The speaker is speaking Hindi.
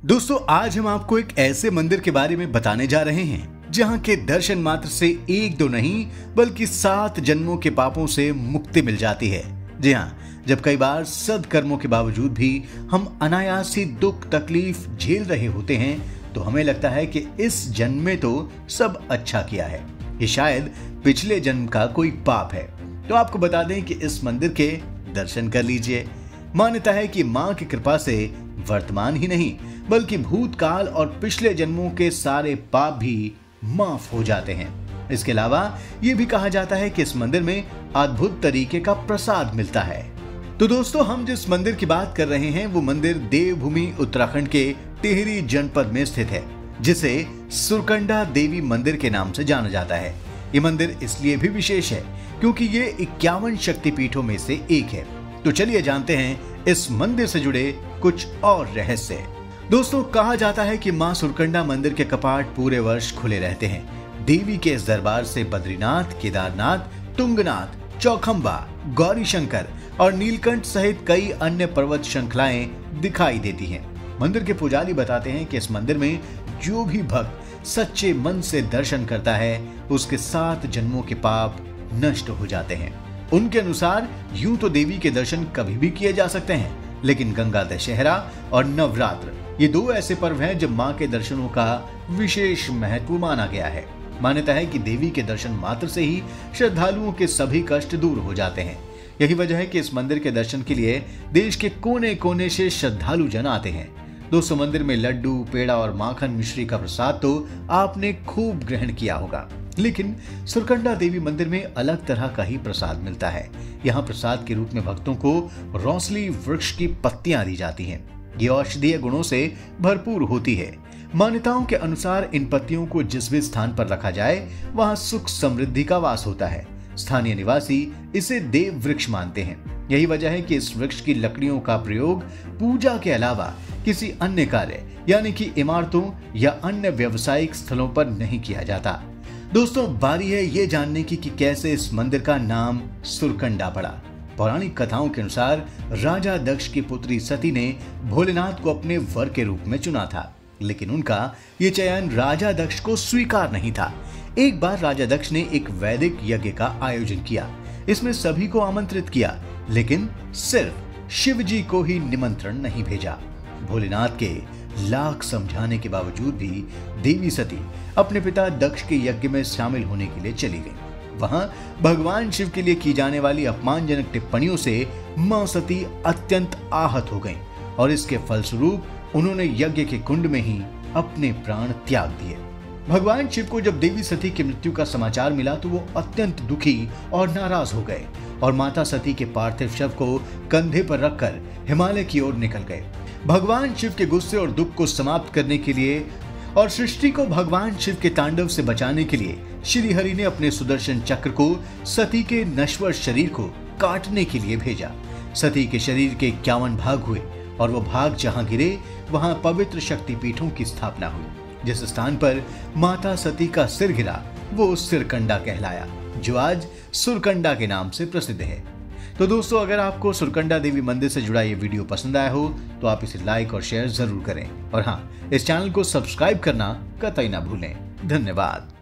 दोस्तों आज हम आपको एक ऐसे मंदिर के बारे में बताने जा रहे हैं जहां के दर्शन मात्र से एक दो नहीं बल्कि 7 जन्मों के पापों से मुक्ति मिल जाती है। जी हाँ, जब कई बार सद्कर्मों के बावजूद भी हम अनायास ही दुख तकलीफ झेल रहे होते हैं तो हमें लगता है कि इस जन्म में तो सब अच्छा किया है, ये शायद पिछले जन्म का कोई पाप है। तो आपको बता दें कि इस मंदिर के दर्शन कर लीजिए। मान्यता है कि मां की कृपा से वर्तमान ही नहीं बल्कि भूतकाल और पिछले जन्मों के सारे पाप भी माफ हो जाते हैं। इसके अलावा ये भी कहा जाता है कि इस मंदिर में अद्भुत तरीके का प्रसाद मिलता है। तो दोस्तों हम जिस मंदिर की बात कर रहे हैं वो मंदिर देवभूमि उत्तराखंड के टिहरी जनपद में स्थित है, जिसे सुरकंडा देवी मंदिर के नाम से जाना जाता है। ये मंदिर इसलिए भी विशेष है क्योंकि ये 51 शक्तिपीठों में से एक है। तो चलिए जानते हैं इस मंदिर से जुड़े कुछ और रहस्य। दोस्तों कहा जाता है कि मां सुरकंडा मंदिर के कपाट पूरे वर्ष खुले रहते हैं। देवी के इस दरबार से बद्रीनाथ, केदारनाथ, तुंगनाथ, चौखंबा, गौरी शंकर और नीलकंठ सहित कई अन्य पर्वत श्रृंखलाएं दिखाई देती हैं। मंदिर के पुजारी बताते हैं कि इस मंदिर में जो भी भक्त सच्चे मन से दर्शन करता है उसके 7 जन्मों के पाप नष्ट हो जाते हैं। उनके अनुसार यूं तो देवी के दर्शन कभी भी किए जा सकते हैं, लेकिन गंगा दशहरा और नवरात्र ये 2 ऐसे पर्व हैं जब मां के दर्शनों का विशेष महत्व माना गया है। मान्यता है कि देवी के दर्शन मात्र से ही श्रद्धालुओं के सभी कष्ट दूर हो जाते हैं। यही वजह है कि इस मंदिर के दर्शन के लिए देश के कोने कोने से श्रद्धालु जन आते हैं। दोस्तों मंदिर में लड्डू, पेड़ा और माखन मिश्री का प्रसाद तो आपने खूब ग्रहण किया होगा, लेकिन सुरकंडा देवी मंदिर में अलग तरह का ही प्रसाद मिलता है। यहाँ प्रसाद के रूप में भक्तों को रौसली वृक्ष की पत्तियां दी जाती हैं। ये औषधीय गुणों से भरपूर होती है। मान्यताओं के अनुसार इन पत्तियों को जिस भी स्थान पर रखा जाए वहां सुख समृद्धि का वास होता है। स्थानीय निवासी इसे देव वृक्ष मानते हैं। यही वजह है कि इस वृक्ष की लकड़ियों का प्रयोग पूजा के अलावा किसी अन्य कार्य यानी कि इमारतों या अन्य व्यावसायिक स्थलों पर नहीं किया जाता। दोस्तों बारी है ये जानने की कि कैसे इस मंदिर का नाम सुरकंडा पड़ा। पौराणिक कथाओं के अनुसार राजा दक्ष की पुत्री सती ने भोलेनाथ को अपने वर के रूप में चुना था, लेकिन उनका ये चयन राजा दक्ष को स्वीकार नहीं था। एक बार राजा दक्ष ने एक वैदिक यज्ञ का आयोजन किया। इसमें सभी को आमंत्रित किया, लेकिन सिर्फ शिव जी को ही निमंत्रण नहीं भेजा। भोलेनाथ के लाख समझाने के बावजूद भी देवी सती अपने पिता दक्ष के यज्ञ में शामिल होने के लिए चली गई। वहां भगवान शिव के लिए की जाने वाली अपमानजनक टिप्पणियों से मां सती अत्यंत आहत हो गईं और इसके फलस्वरूप उन्होंने यज्ञ के कुंड में ही अपने प्राण त्याग दिए। भगवान शिव को जब देवी सती की मृत्यु का समाचार मिला तो वो अत्यंत दुखी और नाराज हो गए और माता सती के पार्थिव शव को कंधे पर रखकर हिमालय की ओर निकल गए। भगवान शिव के गुस्से और दुख को समाप्त करने के लिए और सृष्टि को भगवान शिव के तांडव से बचाने के लिए श्री हरि ने अपने सुदर्शन चक्र को सती के नश्वर शरीर को काटने के लिए भेजा। सती के शरीर के 51 भाग हुए और वो भाग जहां गिरे वहां पवित्र शक्तिपीठों की स्थापना हुई। जिस स्थान पर माता सती का सिर गिरा वो सिरकंडा कहलाया, जो आज सुरकंडा के नाम से प्रसिद्ध है। तो दोस्तों अगर आपको सुरकंडा देवी मंदिर से जुड़ा ये वीडियो पसंद आया हो तो आप इसे लाइक और शेयर जरूर करें, और हाँ, इस चैनल को सब्सक्राइब करना कतई ना भूलें। धन्यवाद।